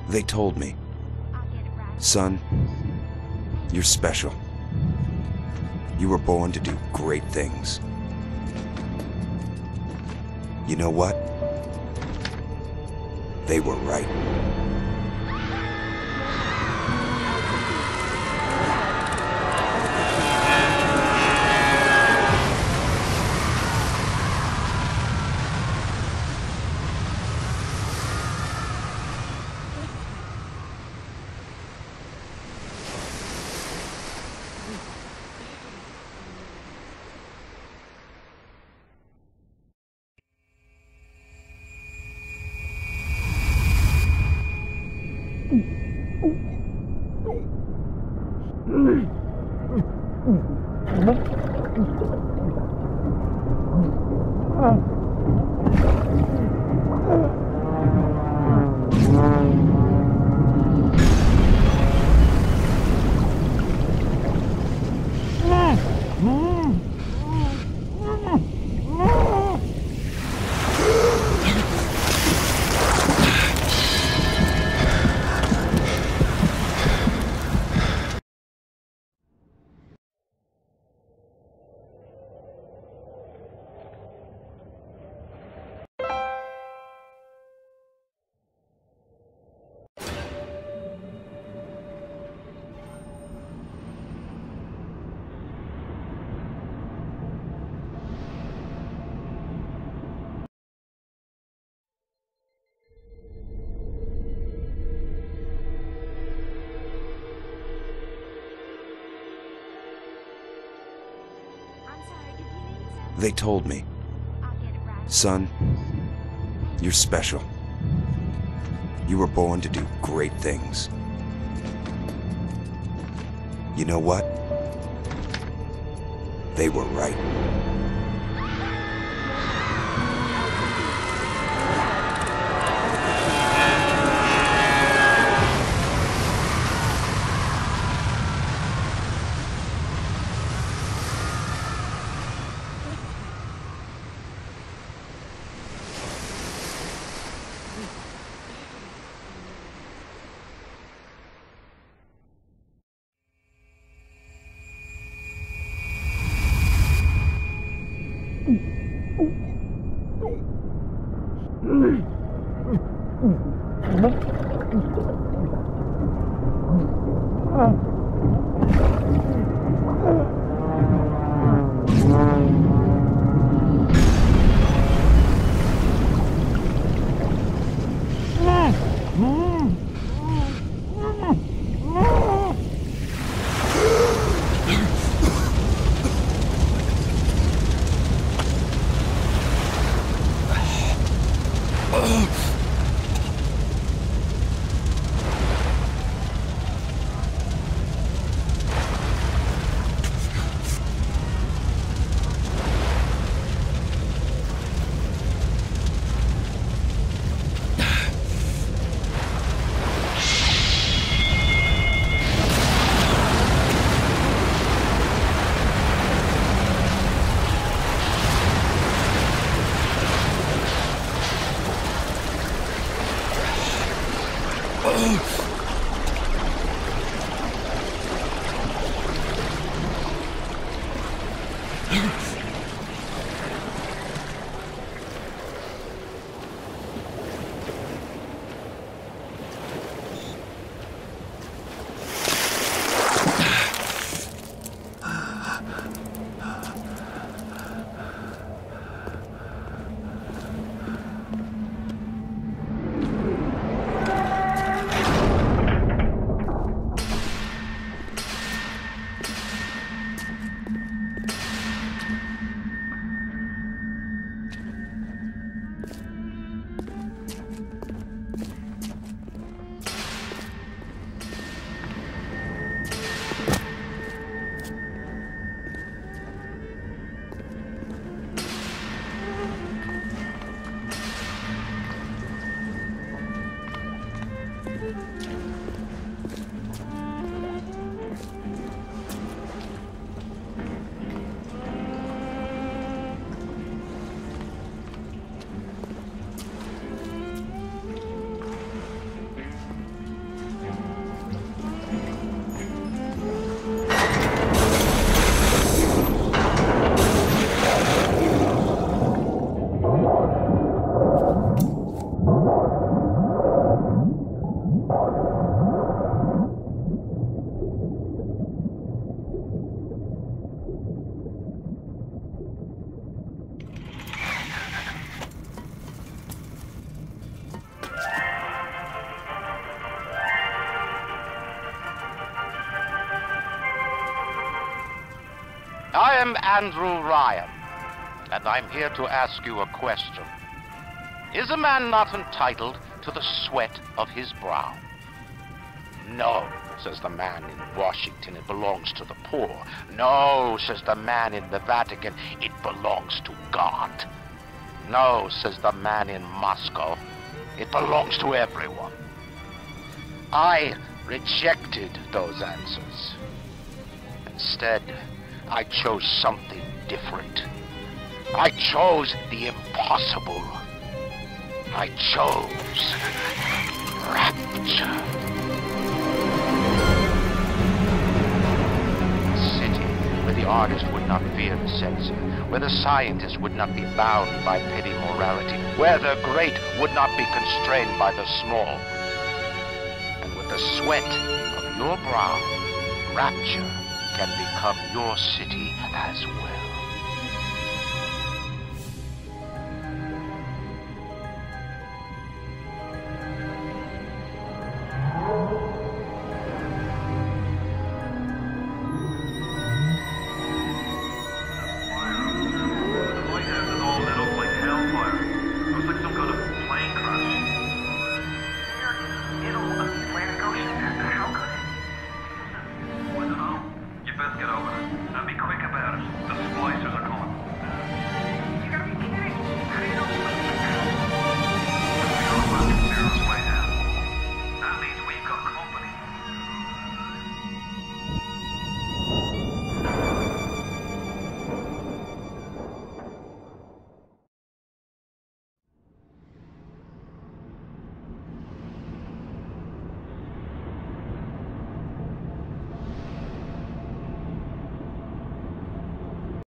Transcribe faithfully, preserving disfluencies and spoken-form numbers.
They told me, son, you're special. You were born to do great things. You know what? They were right. They told me, son, you're special. You were born to do great things. You know what? They were right. I am Andrew Ryan, and I'm here to ask you a question. Is a man not entitled to the sweat of his brow? No, says the man in Washington, it belongs to the poor. No, says the man in the Vatican, it belongs to God. No, says the man in Moscow, it belongs to everyone. I rejected those answers. Instead, I chose something different. I chose the impossible. I chose rapture. A city where the artist would not fear the censor, where the scientist would not be bound by petty morality, where the great would not be constrained by the small. And with the sweat of your brow, rapture can become your city as well.